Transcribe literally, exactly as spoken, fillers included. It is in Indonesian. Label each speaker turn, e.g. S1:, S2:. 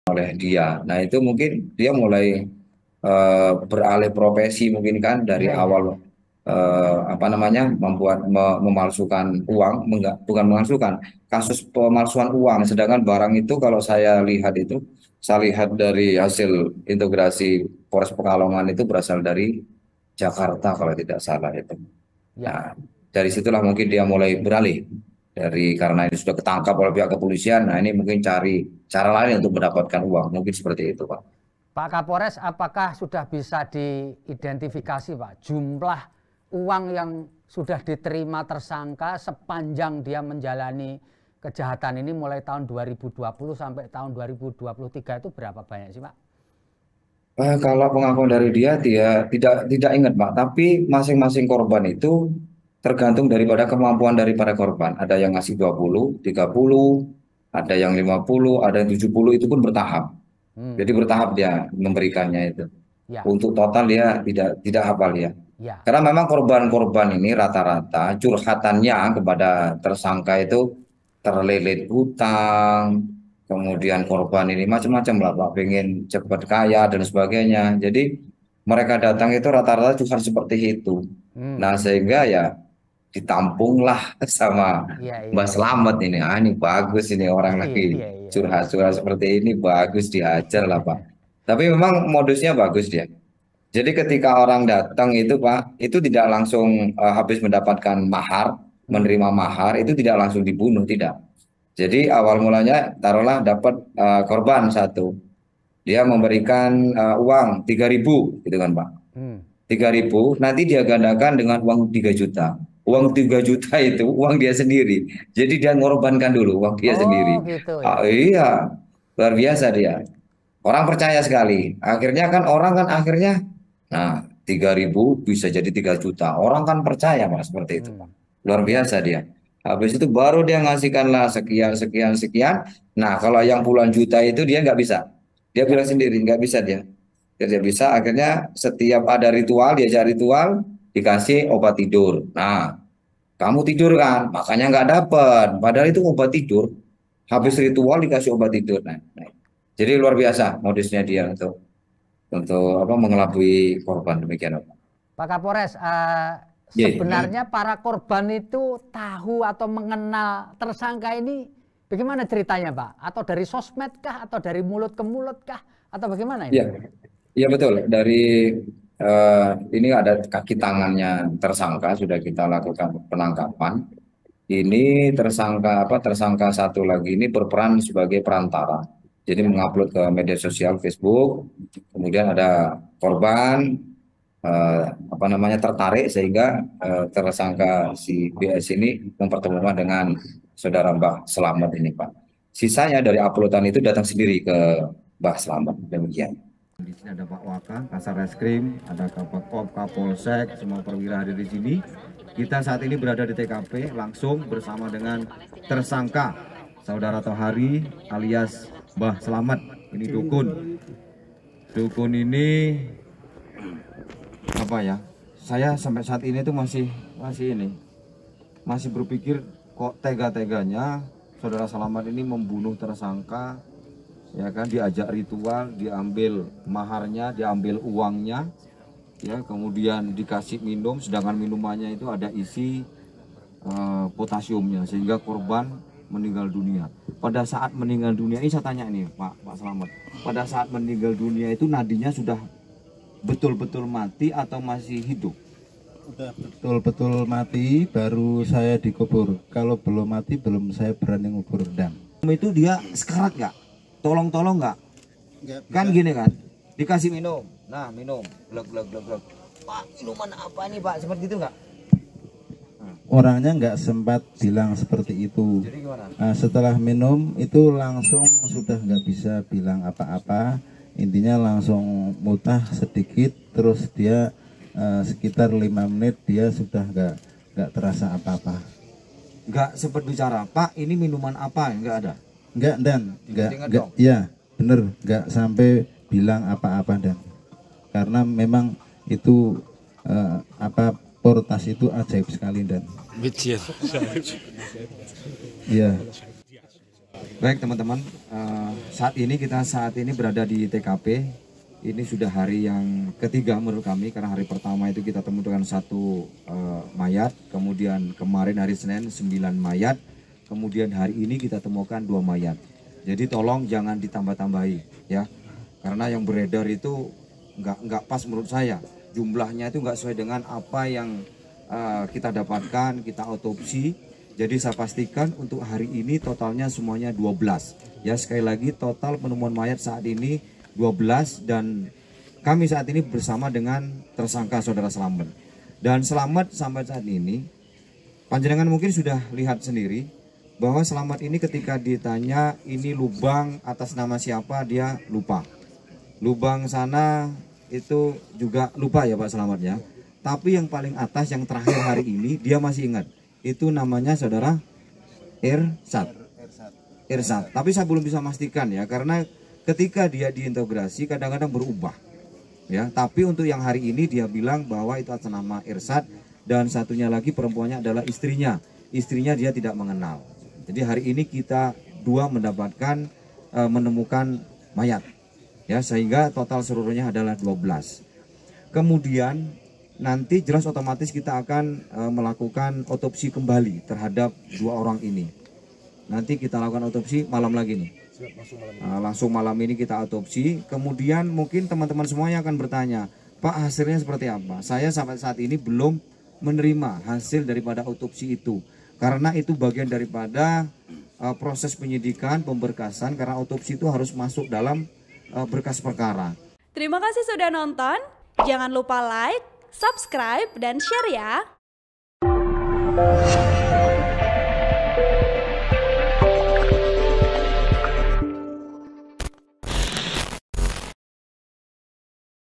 S1: oleh dia. Nah itu mungkin dia mulai eh, beralih profesi mungkin kan dari
S2: Iya, iya,
S1: awal
S2: iya.
S1: eh, apa namanya membuat me- memalsukan uang, menggak, bukan memalsukan kasus pemalsuan uang. Sedangkan barang itu kalau saya lihat itu, saya lihat dari hasil integrasi Polres Pekalongan itu berasal dari Jakarta kalau tidak salah itu.
S2: Ya.
S1: Nah, dari situlah mungkin dia mulai beralih dari karena ini sudah ketangkap oleh pihak kepolisian. Nah, ini mungkin cari cara lain untuk mendapatkan uang. Mungkin seperti itu, Pak.
S2: Pak Kapolres, apakah sudah bisa diidentifikasi, Pak, jumlah uang yang sudah diterima tersangka sepanjang dia menjalani kejahatan ini mulai tahun dua ribu dua puluh sampai tahun dua ribu dua puluh tiga itu berapa banyak sih, Pak?
S1: Eh, kalau pengakuan dari dia, dia tidak tidak ingat, Pak. Tapi masing-masing korban itu tergantung daripada kemampuan daripada korban. Ada yang ngasih dua puluh, tiga puluh, ada yang lima puluh, ada yang tujuh puluh, itu pun bertahap. Jadi
S2: Hmm,
S1: bertahap dia memberikannya itu.
S2: ya,
S1: Untuk total dia tidak tidak hafal ya.
S2: ya.
S1: Karena memang korban-korban ini rata-rata curhatannya kepada tersangka itu terlilit hutang, kemudian korban ini macam-macam lah Pak, pengen cepat kaya dan sebagainya. Jadi mereka datang itu rata-rata curhat seperti itu.
S2: Hmm,
S1: Nah sehingga ya ditampunglah sama
S2: iya, iya,
S1: Mbak
S2: iya.
S1: Slamet ini. Ah, ini bagus ini orang
S2: Iya,
S1: lagi
S2: iya, iya.
S1: curhat-curhat seperti ini bagus diajar lah Pak. Tapi memang modusnya bagus dia. Jadi ketika orang datang itu Pak, itu tidak langsung eh, habis mendapatkan mahar,
S2: Hmm,
S1: menerima mahar, itu tidak langsung dibunuh, tidak. Jadi awal mulanya taruhlah dapat eh, korban satu. Dia memberikan eh, uang tiga ribu gitu kan Pak.
S2: hmm.
S1: Tiga ribu nanti dia gandakan dengan uang tiga juta. Uang tiga juta itu uang dia sendiri. Jadi dia ngorbankan dulu uang dia
S2: Oh,
S1: sendiri.
S2: gitu ya.
S1: Ah, iya, luar biasa dia. Orang percaya sekali. Akhirnya kan orang kan akhirnya, nah tiga ribu bisa jadi tiga juta. Orang kan percaya Pak seperti itu Pak.
S2: Hmm,
S1: Luar
S2: ya.
S1: biasa dia. Habis itu baru dia ngasihkanlah sekian, sekian, sekian. Nah kalau yang puluhan juta itu dia nggak bisa. Dia
S2: Ya.
S1: bilang sendiri nggak bisa dia. Dia bisa akhirnya setiap ada ritual, dia cari ritual, dikasih obat tidur. Nah kamu tidur kan, makanya nggak dapat. Padahal itu obat tidur. Habis
S2: Ya.
S1: ritual dikasih obat tidur. Nah, nah. Jadi luar biasa modusnya dia untuk untuk apa mengelabui korban demikian Pak.
S2: Pak Kapolres, eh,
S1: Iya, iya.
S2: sebenarnya para korban itu tahu atau mengenal tersangka ini bagaimana ceritanya, Pak? Atau dari sosmed kah? Atau dari mulut ke mulut kah? Atau bagaimana
S1: Iya,
S2: ini?
S1: iya betul. Dari eh, ini ada kaki tangannya tersangka sudah kita lakukan penangkapan. Ini tersangka apa? Tersangka satu lagi ini berperan sebagai perantara. Jadi
S2: Ya.
S1: mengupload ke media sosial Facebook. Kemudian ada korban eh, apa namanya tertarik sehingga eh, tersangka si B S ini mempertemukan dengan saudara Mbah Selamat ini Pak. Sisanya dari uploadan itu datang sendiri ke Mbah Selamat demikian. Di sini ada Pak Waka, Kasar Reskrim, ada Kabak Pop, Kapolsek, semua perwira hadir di sini. Kita saat ini berada di T K P langsung bersama dengan tersangka Saudara Tohari alias Mbah Selamat. Ini dukun. Dukun ini apa ya? Saya sampai saat ini tuh masih masih ini masih berpikir kok tega-teganya Saudara Selamat ini membunuh tersangka, ya kan, diajak ritual, diambil maharnya, diambil uangnya, ya, kemudian dikasih minum, sedangkan minumannya itu ada isi uh, potasiumnya sehingga korban meninggal dunia. Pada saat meninggal dunia ini saya tanya ini Pak Pak Selamat, pada saat meninggal dunia itu nadinya sudah betul-betul mati atau masih hidup?
S3: Udah betul-betul mati baru saya dikubur. Kalau belum mati belum saya berani ngubur dan.
S1: Itu dia sekarat nggak? Tolong-tolong nggak?
S3: Nggak
S1: Kan
S3: bisa.
S1: gini kan, dikasih minum, nah minum, glek glek glek glek. Pak minuman apa nih Pak? Seperti itu nggak?
S3: Orangnya nggak sempat bilang seperti itu.
S1: Jadi gimana?
S3: Nah, setelah minum itu langsung sudah nggak bisa bilang apa-apa. Intinya langsung mutah sedikit, terus dia eh, sekitar lima menit dia sudah nggak nggak terasa apa-apa.
S1: Nggak sempat bicara, Pak ini minuman apa? Nggak ada.
S3: Nggak dan nggak
S1: Ingat-ingat
S3: nggak
S1: dong.
S3: ya bener nggak sampai bilang apa-apa dan karena memang itu eh, apa portas itu ajaib sekali dan
S4: Mit dir.
S3: ya
S1: Baik teman-teman, uh, saat ini kita saat ini berada di T K P. Ini sudah hari yang ketiga menurut kami, karena hari pertama itu kita temukan satu uh, mayat, kemudian kemarin hari Senin sembilan mayat, kemudian hari ini kita temukan dua mayat. Jadi tolong jangan ditambah-tambahi ya, karena yang beredar itu nggak nggak pas menurut saya. Jumlahnya itu nggak sesuai dengan apa yang uh, kita dapatkan, kita otopsi. Jadi saya pastikan untuk hari ini totalnya semuanya dua belas. Ya sekali lagi total penemuan mayat saat ini dua belas, dan kami saat ini bersama dengan tersangka saudara Slamet. Dan Slamet sampai saat ini, panjenengan mungkin sudah lihat sendiri bahwa Slamet ini ketika ditanya ini lubang atas nama siapa, dia lupa. Lubang sana itu juga lupa ya Pak Slamet ya. Tapi yang paling atas yang terakhir hari ini dia masih ingat. Itu namanya saudara Irsat. Irsat. Tapi saya belum bisa memastikan ya, karena ketika dia diintegrasi kadang-kadang berubah ya. Tapi untuk yang hari ini dia bilang bahwa itu atas nama Irsat, dan satunya lagi perempuannya adalah istrinya. Istrinya dia tidak mengenal. Jadi hari ini kita dua mendapatkan e, menemukan mayat ya, sehingga total seluruhnya adalah dua belas. Kemudian nanti jelas otomatis kita akan e, melakukan otopsi kembali terhadap dua orang ini. Nanti kita lakukan otopsi malam lagi nih. Nah, langsung malam ini kita otopsi. Kemudian mungkin teman-teman semuanya akan bertanya, Pak hasilnya seperti apa? Saya sampai saat ini belum menerima hasil daripada otopsi itu, karena itu bagian daripada uh, proses penyidikan, pemberkasan, karena otopsi itu harus masuk dalam uh, berkas perkara.
S4: Terima kasih sudah nonton. Jangan lupa like, subscribe, dan share ya.